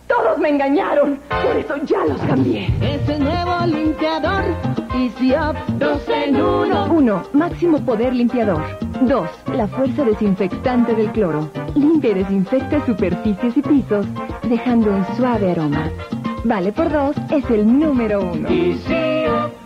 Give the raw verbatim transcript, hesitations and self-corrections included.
Todos me engañaron. Por eso ya los cambié. Es el nuevo limpiador Easy Up dos en uno. Uno, máximo poder limpiador. Dos, la fuerza desinfectante del cloro. Limpia y desinfecta superficies y pisos, dejando un suave aroma. Vale por dos, es el número uno. Easy Up.